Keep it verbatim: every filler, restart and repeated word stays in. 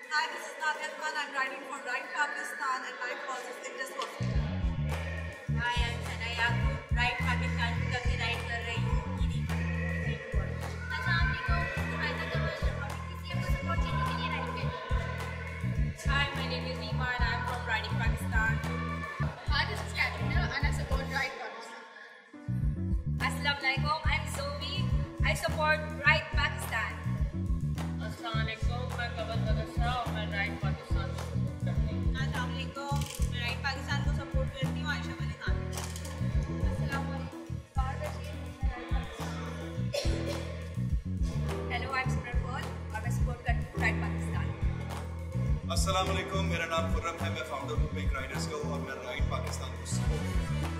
Hi, this is Nadia Khan. I'm writing for Right Pakistan and my cause is Cineaste. Hi, I'm Cineaste. Right Pakistan की कभी right कर रही हूँ हिंदी पर। अस्सलाम वालेकुम। मैं तो वर्ल्ड रिकॉर्डिंग किसी को सपोर्ट करने के लिए राइट कर। Hi, my name is Nima and I'm from Writing Pakistan. Hi, this is Katrina and I support Right Pakistan. Assalamu alaikum. I'm Zoe. I support Right Pakistan. अस्सलाम वालेकुम, मैं कबल बदशा और मैं राइट पाकिस्तान को सपोर्ट करती हूँ। अस्सलाम वालेकुम, मैं राइट पाकिस्तान को सपोर्ट करती हूँ। आयशा अली खान। अस्सलाम वालेकुम। और रशीद मैं राइट Pakistan. Hello, I'm Simran Kaur और मैं support करती हूँ Right Pakistan. अस्सलाम वालेकुम, मेरा नाम खुर्रम है, मैं फाउंडर हूँ बिग राइडर्स का और मैं राइट पाकिस्तान को सपोर्ट करता हूँ।